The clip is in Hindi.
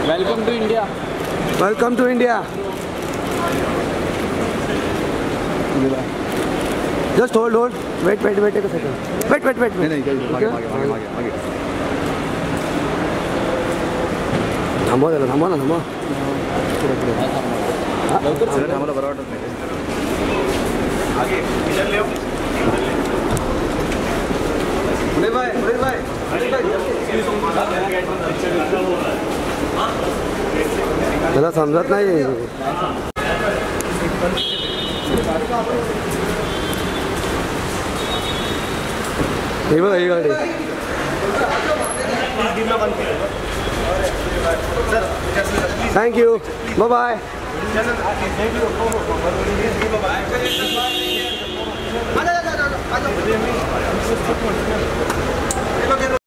Welcome to India. Welcome to India. Just hold hold wait wait wait एक सेकंड वेट वेट वेट नहीं थांबवा त्याला थांबवा ना थांबवा सर आम्हाला बरं वाटत नाही त्याला समजत नाही हे बघा ही गाडी थँक्यू बाय बाय